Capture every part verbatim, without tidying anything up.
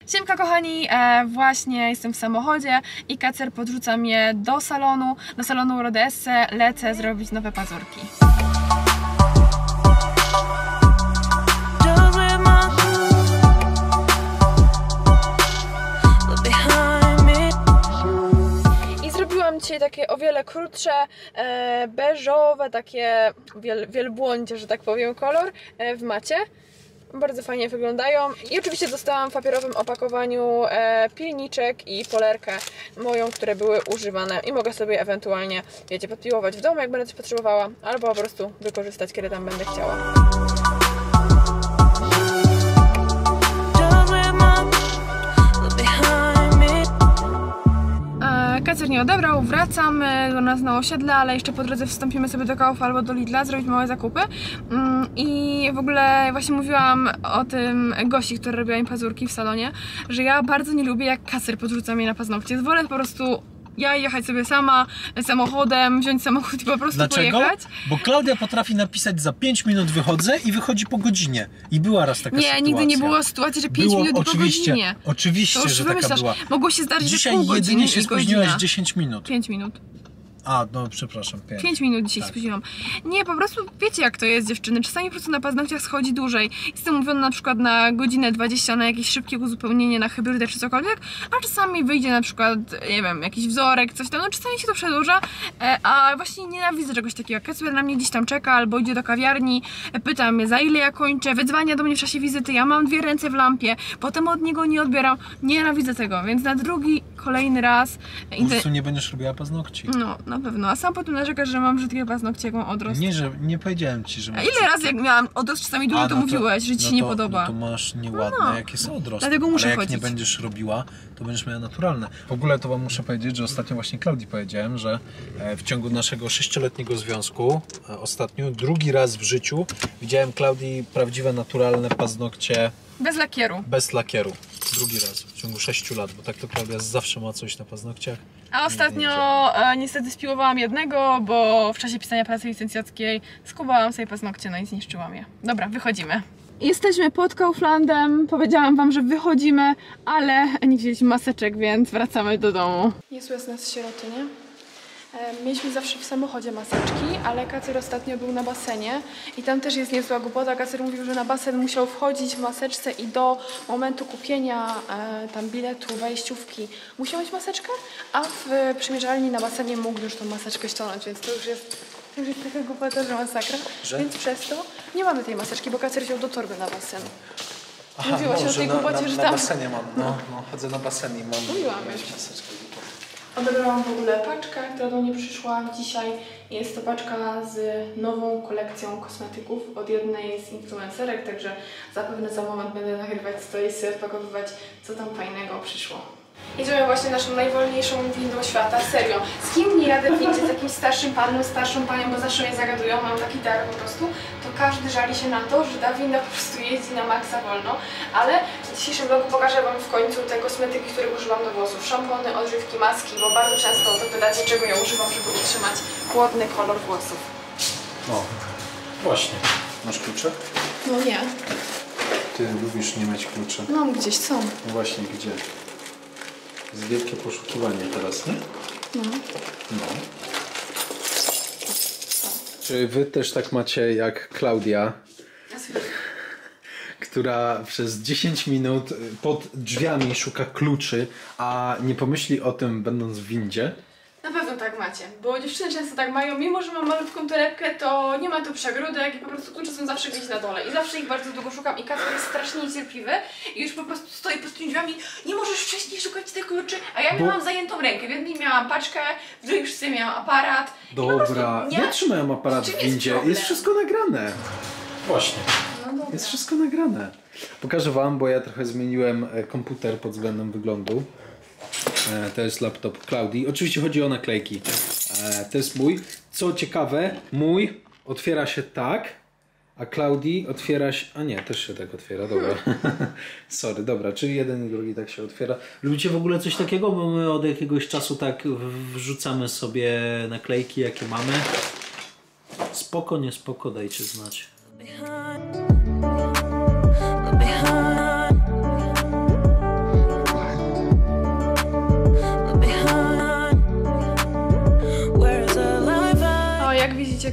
Siemka kochani, e, właśnie jestem w samochodzie i Kacer podrzuca mnie do salonu, do salonu Rodesse, lecę zrobić nowe pazurki. I zrobiłam dzisiaj takie o wiele krótsze, e, beżowe, takie wiel, wielbłądzie, że tak powiem, kolor e, w macie. Bardzo fajnie wyglądają i oczywiście dostałam w papierowym opakowaniu e, pilniczek i polerkę moją, które były używane i mogę sobie ewentualnie, wiecie, podpiłować w domu, jak będę coś potrzebowała, albo po prostu wykorzystać, kiedy tam będę chciała. Kacer nie odebrał, wracamy do nas na osiedle, ale jeszcze po drodze wstąpimy sobie do Kauflandu albo do Lidla, zrobić małe zakupy. I w ogóle właśnie mówiłam o tym Gosi, która robiła mi pazurki w salonie, że ja bardzo nie lubię, jak Kacer podrzuca mnie na paznokcie. Wolę po prostu ja jechać sobie sama samochodem, wziąć samochód i po prostu Dlaczego? pojechać. Bo Klaudia potrafi napisać za pięć minut wychodzę i wychodzi po godzinie. I była raz taka nie, sytuacja. Nie, nigdy nie było sytuacji, że pięć minut oczywiście, po godzinie. Oczywiście, że taka była. Mogło się zdarzyć, dzisiaj że pół godziny jedynie się spóźniłaś godzina. dziesięć minut. pięć minut. A, no przepraszam, pięć. pięć minut dzisiaj tak. spóźniłam. Nie, po prostu wiecie, jak to jest, dziewczyny. Czasami po prostu na paznokciach schodzi dłużej. Jestem umówiona na przykład na godzinę dwadzieścia na jakieś szybkie uzupełnienie na hybrydę czy cokolwiek, a czasami wyjdzie na przykład, nie wiem, jakiś wzorek, coś tam, no czasami się to przedłuża, a właśnie nienawidzę czegoś takiego. Kacper na mnie gdzieś tam czeka albo idzie do kawiarni, pyta mnie, za ile ja kończę, wydzwania do mnie w czasie wizyty, ja mam dwie ręce w lampie, potem od niego nie odbieram. Nienawidzę tego, więc na drugi, kolejny raz... Po prostu nie będziesz robiła paznokci. No, na pewno, a sam potem narzekasz, że mam brzydkie paznokcie, jak mam odrost. Nie, że nie powiedziałem ci, że A masz ile brzydkie. razy jak miałam odrost czasami duży, A, to no mówiłeś, że ci no się nie to, podoba. No to masz nieładne, no. jakie są odrosty. Dlatego muszę Ale jak chodzić. nie będziesz robiła, to będziesz miała naturalne. W ogóle to wam muszę powiedzieć, że ostatnio właśnie Klaudii powiedziałem, że w ciągu naszego sześcioletniego związku, ostatnio, drugi raz w życiu widziałem Klaudii prawdziwe, naturalne paznokcie. Bez lakieru. Bez lakieru. Drugi raz w ciągu sześciu lat, bo tak to Klaudia zawsze ma coś na paznokciach. A ostatnio e, niestety spiłowałam jednego, bo w czasie pisania pracy licencjackiej skubałam sobie paznokcie, no i zniszczyłam je. Dobra, wychodzimy. Jesteśmy pod Kauflandem, powiedziałam wam, że wychodzimy, ale nie wzięliśmy maseczek, więc wracamy do domu. Nie słychać nas sieroty, nie? Mieliśmy zawsze w samochodzie maseczki, ale Kacer ostatnio był na basenie i tam też jest niezła głupota. Kacer mówił, że na basen musiał wchodzić w maseczce i do momentu kupienia e, tam biletu, wejściówki musiał mieć maseczkę, a w przymierzalni na basenie mógł już tą maseczkę ściągnąć, więc to już jest, to już jest taka głupota, że masakra. Że? Więc przez to nie mamy tej maseczki, bo Kacer wziął do torby na basen. Aha, Mówiłaś no, o tej na, głupocie, na, że na tam... basenie mam, no, no, chodzę na basen i mam Mówiłam już. maseczkę. Odebrałam w ogóle paczkę, która do mnie przyszła dzisiaj. Jest to paczka z nową kolekcją kosmetyków od jednej z influencerek, także zapewne za moment będę nagrywać storiesy, wpakowywać, co tam fajnego przyszło. Jedziemy właśnie naszą najwolniejszą windą świata, serio. Z kim nie jadę w windzie, z jakimś starszym panem, starszą panią, bo zawsze mnie zagadują, mam taki dar po prostu, to każdy żali się na to, że ta winda po prostu jeździ na maksa wolno, ale w dzisiejszym vlogu pokażę wam w końcu te kosmetyki, których używam do włosów. Szampony, odżywki, maski, bo bardzo często o to pytacie, czego ja używam, żeby utrzymać chłodny kolor włosów. O, właśnie. Masz klucze? No nie. Ty lubisz nie mieć kluczy. Mam gdzieś, są. No właśnie, gdzie? Jest wielkie poszukiwanie teraz, nie? No. No. Czy wy też tak macie jak Klaudia, która przez dziesięć minut pod drzwiami szuka kluczy, a nie pomyśli o tym, będąc w windzie? Na pewno tak macie, bo dziewczyny często tak mają, mimo że mam malutką torebkę, to nie ma tu przegródek i po prostu klucze są zawsze gdzieś na dole i zawsze ich bardzo długo szukam i Kacper jest strasznie niecierpliwy i już po prostu stoi pod tymi drzwiami, nie możesz wcześniej szukać tych kluczy, a ja bo... miałam zajętą rękę, w jednej miałam paczkę, w drugiej szczycie miałam aparat. Dobra, nie... ja trzymałem aparat w windzie, jest, jest wszystko nagrane. Właśnie, no jest wszystko nagrane. Pokażę wam, bo ja trochę zmieniłem komputer pod względem wyglądu. To jest laptop Klaudii. Oczywiście chodzi o naklejki. To jest mój. Co ciekawe, mój otwiera się tak, a Klaudii otwiera się... A nie, też się tak otwiera, dobra. Sorry, dobra, czyli jeden i drugi tak się otwiera. Lubicie w ogóle coś takiego? Bo my od jakiegoś czasu tak wrzucamy sobie naklejki, jakie mamy. Spoko, nie spoko, dajcie znać.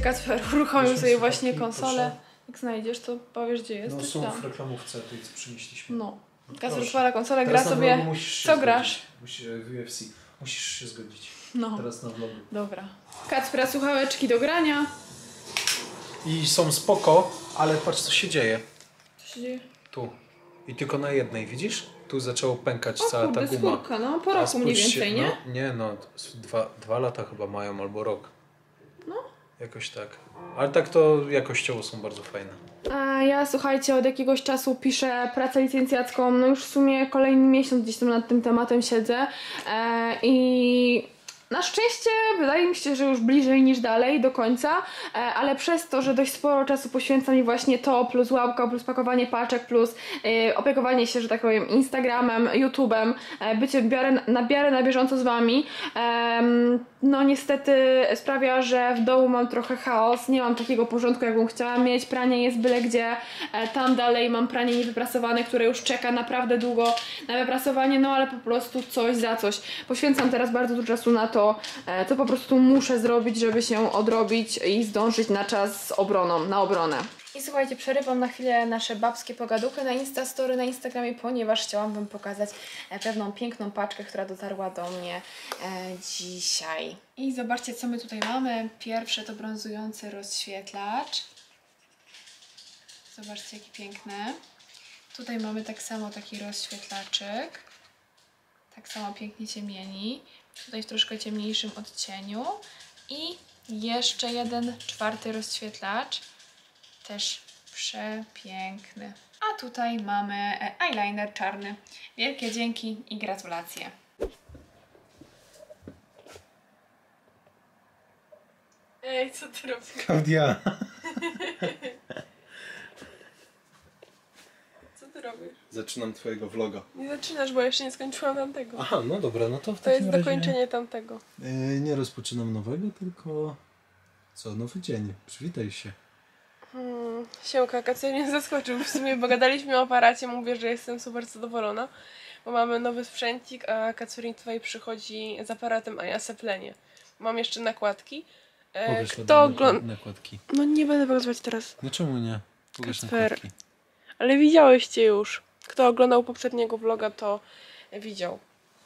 Kacper uruchomił Weźmy sobie właśnie słuchawki, konsolę. proszę. Jak znajdziesz, to powiesz, gdzie jest. No to są tam. w reklamówce, tej co przynieśliśmy. No. No Kacper proszę. odpala konsolę, gra Teraz na sobie. vlogu musisz się Co zgodzić. grasz? Musi, w U F C. Musisz się zgodzić. No. Teraz na vlogu. Dobra. Kacpra słuchaweczki do grania. I są spoko, ale patrz co się dzieje. Co się dzieje? Tu. I tylko na jednej, widzisz? Tu zaczęło pękać O cała kurde, ta guma. skórka, no. Po A roku mniej spójrzcie, więcej, nie? No, nie no, dwa, dwa lata chyba mają albo rok. No. Jakoś tak. Ale tak to jakościowo są bardzo fajne. A ja, słuchajcie, od jakiegoś czasu piszę pracę licencjacką, no już w sumie kolejny miesiąc gdzieś tam nad tym tematem siedzę e, i na szczęście wydaje mi się, że już bliżej niż dalej, do końca, e, ale przez to, że dość sporo czasu poświęca mi właśnie to, plus łapka, plus pakowanie paczek, plus e, opiekowanie się, że tak powiem, Instagramem, YouTubem, e, bycie w miarę, na miarę na bieżąco z wami, e, no niestety sprawia, że w domu mam trochę chaos, nie mam takiego porządku, jakbym chciała mieć, pranie jest byle gdzie, e, tam dalej mam pranie niewyprasowane, które już czeka naprawdę długo na wyprasowanie, no ale po prostu coś za coś. Poświęcam teraz bardzo dużo czasu na to, co po prostu muszę zrobić, żeby się odrobić i zdążyć na czas z obroną, na obronę. I słuchajcie, przerywam na chwilę nasze babskie pogaduchy na Instastory, na Instagramie, ponieważ chciałam wam pokazać pewną piękną paczkę, która dotarła do mnie e, dzisiaj. I zobaczcie, co my tutaj mamy. Pierwsze to brązujący rozświetlacz. Zobaczcie, jaki piękny. Tutaj mamy tak samo taki rozświetlaczek. Tak samo pięknie ciemieni. Tutaj w troszkę ciemniejszym odcieniu. I jeszcze jeden czwarty rozświetlacz. Też przepiękny. A tutaj mamy eyeliner czarny. Wielkie dzięki i gratulacje. Ej, co ty robisz? Klaudia. Co ty robisz? Zaczynam twojego vloga. Nie zaczynasz, bo jeszcze nie skończyłam tamtego. Aha, no dobra, no to w To takim jest razie... dokończenie tamtego. Yy, nie rozpoczynam nowego, tylko... Co, nowy dzień. Przywitaj się. Hmm, Siemka, Kacper mnie zaskoczył w sumie, bo gadaliśmy o aparacie, mówię, że jestem super zadowolona, bo mamy nowy sprzęcik, a Kacperin tutaj przychodzi z aparatem, a ja seplenię. Mam jeszcze nakładki. E, Pokaż kto ogląda... nakładki. No nie będę pokazywać teraz. No czemu nie? Pokaż Kacper. nakładki. Ale widziałyście już. Kto oglądał poprzedniego vloga, to widział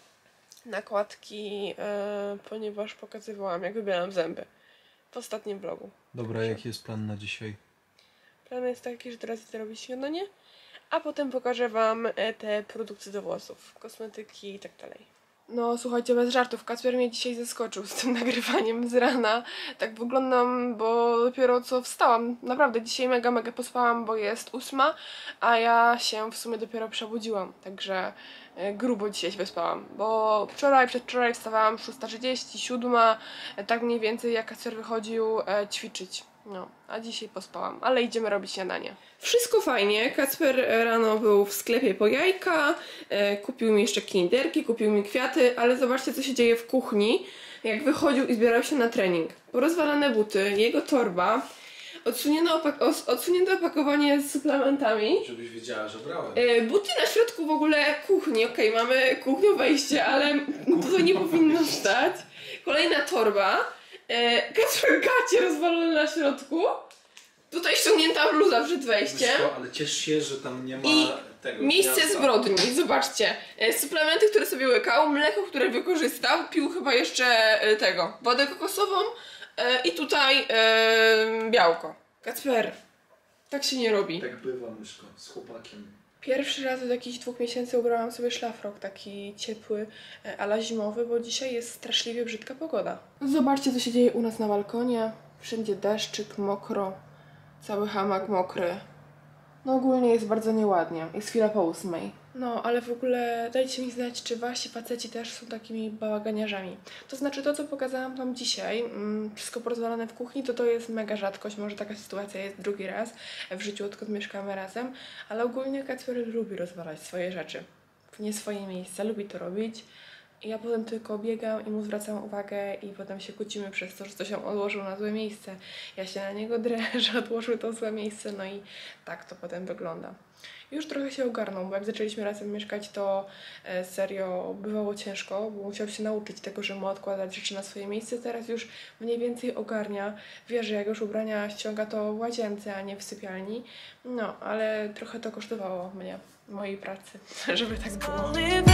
nakładki, e, ponieważ pokazywałam, jak wybieram zęby w ostatnim vlogu. Dobra, jaki jest plan na dzisiaj? Plan jest taki, że teraz idę robić śniadanie, a potem pokażę wam te produkty do włosów, kosmetyki i tak dalej. No słuchajcie, bez żartów, Kacper mnie dzisiaj zaskoczył z tym nagrywaniem z rana. Tak wyglądam, bo dopiero co wstałam. Naprawdę dzisiaj mega, mega pospałam, bo jest ósma, a ja się w sumie dopiero przebudziłam. Także grubo dzisiaj się wyspałam, bo wczoraj, przedwczoraj wstawałam szósta trzydzieści, siódma, tak mniej więcej jak Kacper wychodził e, ćwiczyć. No, a dzisiaj pospałam, ale idziemy robić śniadanie. Wszystko fajnie. Kacper rano był w sklepie po jajka, e, kupił mi jeszcze kinderki, kupił mi kwiaty, ale zobaczcie, co się dzieje w kuchni, jak wychodził i zbierał się na trening. Porozwalane buty, jego torba, odsunięte, opak odsunięte opakowanie z suplementami. Żebyś wiedziała, że brałem. E, buty na środku w ogóle kuchni. Okej, okay, mamy kuchnię, wejście, ale tutaj nie powinno stać. Kolejna torba. E, Kacper gacie rozwalone na środku. Tutaj ściągnięta bluza przed wejściem. Wszystko, ale ciesz się, że tam nie ma I tego miejsce gniazda. zbrodni, zobaczcie. E, suplementy, które sobie łykał, mleko, które wykorzystał, pił chyba jeszcze e, tego, wodę kokosową e, i tutaj e, białko. Kacper, tak się nie robi. Tak bywa, myszko, z chłopakiem. Pierwszy raz od jakichś dwóch miesięcy ubrałam sobie szlafrok, taki ciepły, ala zimowy, bo dzisiaj jest straszliwie brzydka pogoda. Zobaczcie, co się dzieje u nas na balkonie. Wszędzie deszczyk, mokro, cały hamak mokry. No ogólnie jest bardzo nieładnie, jest chwila po ósmej. No, ale w ogóle dajcie mi znać, czy wasi faceci też są takimi bałaganiarzami. To znaczy to, co pokazałam wam dzisiaj, mm, wszystko porozwalane w kuchni, to to jest mega rzadkość, może taka sytuacja jest drugi raz w życiu, odkąd mieszkamy razem, ale ogólnie Kacper lubi rozwalać swoje rzeczy w nie swoje miejsca, lubi to robić. I ja potem tylko biegam i mu zwracam uwagę i potem się kłócimy przez to, że coś on odłożył na złe miejsce. Ja się na niego drę, że odłożył to złe miejsce, no i tak to potem wygląda. Już trochę się ogarnął, bo jak zaczęliśmy razem mieszkać, to e, serio bywało ciężko, bo musiał się nauczyć tego, że ma odkładać rzeczy na swoje miejsce. Teraz już mniej więcej ogarnia. Wie, że jak już ubrania ściąga, to w łazience, a nie w sypialni. No, ale trochę to kosztowało mnie, mojej pracy, żeby tak było.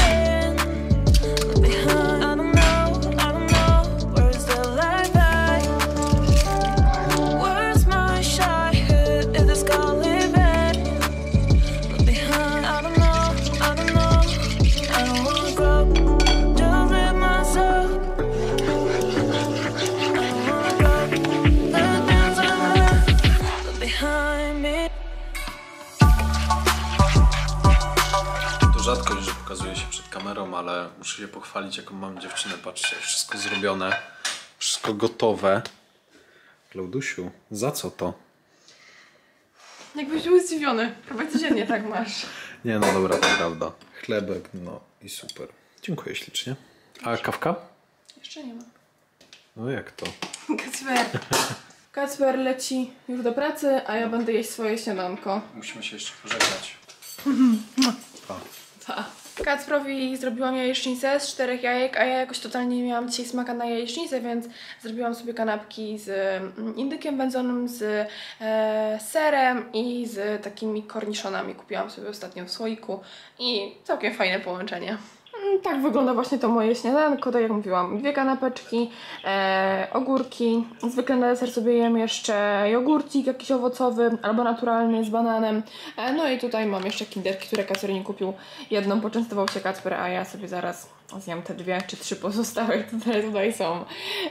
Rzadko już pokazuję się przed kamerą, ale muszę się pochwalić, jaką mam dziewczynę. Patrzcie, wszystko zrobione, wszystko gotowe. Klaudusiu, za co to? Jakbyś był zdziwiony, chyba codziennie tak masz. Nie, no dobra, to prawda. Chlebek, no i super. Dziękuję ślicznie. A kawka? Jeszcze nie ma. No jak to? Kacper. Kacper leci już do pracy, a ja będę jeść swoje śniadanko. Musimy się jeszcze pożegnać. Pa. Pa. Kacprowi zrobiłam jajecznicę z czterech jajek, a ja jakoś totalnie nie miałam dzisiaj smaka na jajecznicę, więc zrobiłam sobie kanapki z indykiem wędzonym, z e, serem i z takimi korniszonami. Kupiłam sobie ostatnio w słoiku i całkiem fajne połączenie. Tak wygląda właśnie to moje śniadanko, tak jak mówiłam, dwie kanapeczki, e, ogórki, zwykle na deser sobie jem jeszcze jogurcik jakiś owocowy albo naturalny z bananem, e, no i tutaj mam jeszcze kinderki, które Kacper nie kupił, jedną poczęstował się Kacper, a ja sobie zaraz zjem te dwie czy trzy pozostałe, które tutaj są.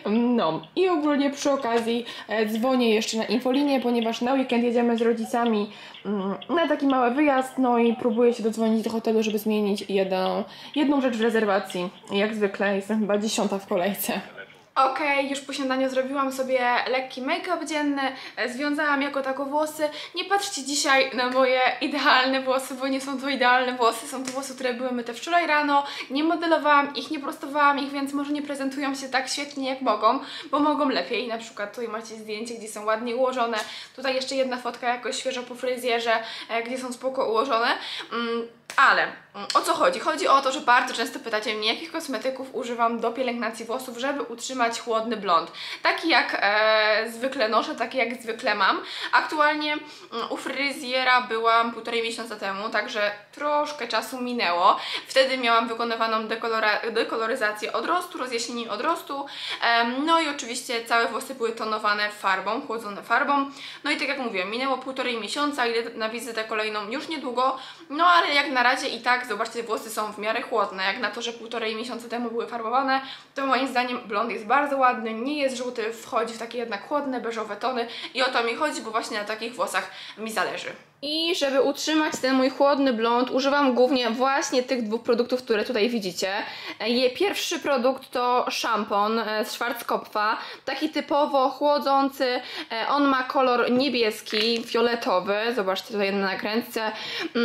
No i ogólnie przy okazji e, dzwonię jeszcze na infolinię, ponieważ na weekend jedziemy z rodzicami mm, na taki mały wyjazd, no i próbuję się dodzwonić do hotelu, żeby zmienić jedną, jedną rzecz w rezerwacji. Jak zwykle jestem chyba dziesiąta w kolejce. Okej, okay, już po śniadaniu zrobiłam sobie lekki make-up dzienny, związałam jako tako włosy. Nie patrzcie dzisiaj na moje idealne włosy, bo nie są to idealne włosy, są to włosy, które były myte wczoraj rano. Nie modelowałam ich, nie prostowałam ich, więc może nie prezentują się tak świetnie jak mogą, bo mogą lepiej. Na przykład tutaj macie zdjęcie, gdzie są ładnie ułożone. Tutaj jeszcze jedna fotka jakoś świeżo po fryzjerze, gdzie są spoko ułożone. Mm. Ale o co chodzi? Chodzi o to, że bardzo często pytacie mnie, jakich kosmetyków używam do pielęgnacji włosów, żeby utrzymać chłodny blond. Taki jak e, zwykle noszę, taki jak zwykle mam. Aktualnie u fryzjera byłam półtorej miesiąca temu, także troszkę czasu minęło. Wtedy miałam wykonywaną dekoloryzację odrostu, rozjaśnienie odrostu. E, no i oczywiście całe włosy były tonowane farbą, chłodzone farbą. No i tak jak mówię, minęło półtorej miesiąca, idę na wizytę kolejną już niedługo. No ale jak na razie i tak, zobaczcie, włosy są w miarę chłodne. Jak na to, że półtorej miesiąca temu były farbowane, to moim zdaniem blond jest bardzo ładny, nie jest żółty, wchodzi w takie jednak chłodne, beżowe tony i o to mi chodzi, bo właśnie na takich włosach mi zależy. I żeby utrzymać ten mój chłodny blond, używam głównie właśnie tych dwóch produktów, które tutaj widzicie. Pierwszy produkt to szampon z Schwarzkopfa, taki typowo chłodzący. On ma kolor niebieski, fioletowy, zobaczcie tutaj na nakrętce,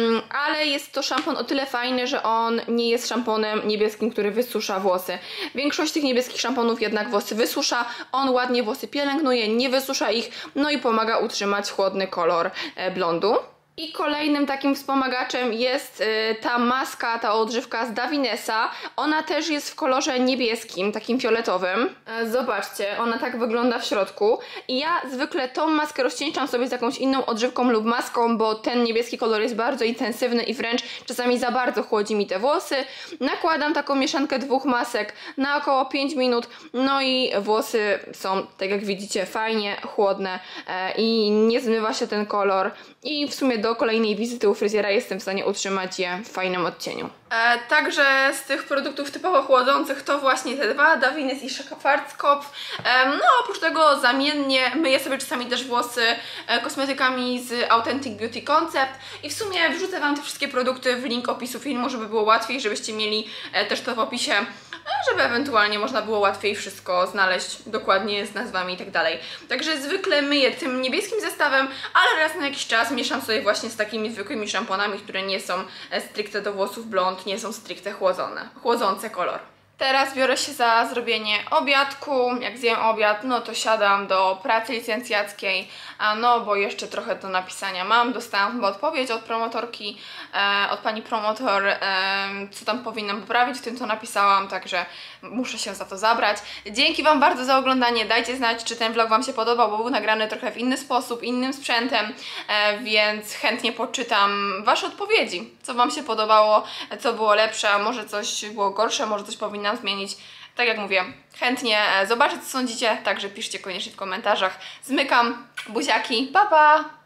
ale jest to szampon o tyle fajny, że on nie jest szamponem niebieskim, który wysusza włosy. Większość tych niebieskich szamponów jednak włosy wysusza, on ładnie włosy pielęgnuje, nie wysusza ich, no i pomaga utrzymać chłodny kolor blondu. I kolejnym takim wspomagaczem jest y, ta maska, ta odżywka z Davinesa. Ona też jest w kolorze niebieskim, takim fioletowym. E, zobaczcie, ona tak wygląda w środku. I ja zwykle tą maskę rozcieńczam sobie z jakąś inną odżywką lub maską, bo ten niebieski kolor jest bardzo intensywny i wręcz czasami za bardzo chłodzi mi te włosy. Nakładam taką mieszankę dwóch masek na około pięć minut. No i włosy są, tak jak widzicie, fajnie chłodne e, i nie zmywa się ten kolor. I w sumie do kolejnej wizyty u fryzjera jestem w stanie utrzymać je w fajnym odcieniu. E, także z tych produktów typowo chłodzących to właśnie te dwa, Davines i Schwarzkopf. E, no oprócz tego zamiennie myję sobie czasami też włosy e, kosmetykami z Authentic Beauty Concept i w sumie wrzucę Wam te wszystkie produkty w link opisu filmu, żeby było łatwiej, żebyście mieli e, też to w opisie, żeby ewentualnie można było łatwiej wszystko znaleźć dokładnie z nazwami i tak dalej. Także zwykle myję tym niebieskim zestawem, ale raz na jakiś czas mieszam sobie właśnie z takimi zwykłymi szamponami, które nie są stricte do włosów blond, nie są stricte chłodzone, chłodzące kolor. Teraz biorę się za zrobienie obiadku. Jak zjem obiad, no to siadam do pracy licencjackiej, a no bo jeszcze trochę do napisania mam. Dostałam chyba odpowiedź od promotorki, e, od pani promotor, e, co tam powinnam poprawić w tym, co napisałam, także muszę się za to zabrać. Dzięki Wam bardzo za oglądanie. Dajcie znać, czy ten vlog Wam się podobał, bo był nagrany trochę w inny sposób, innym sprzętem, e, więc chętnie poczytam Wasze odpowiedzi. Co Wam się podobało, co było lepsze, a może coś było gorsze, może coś powinnam zmienić. Tak jak mówię, chętnie zobaczę, co sądzicie, także piszcie koniecznie w komentarzach. Zmykam, buziaki, pa pa!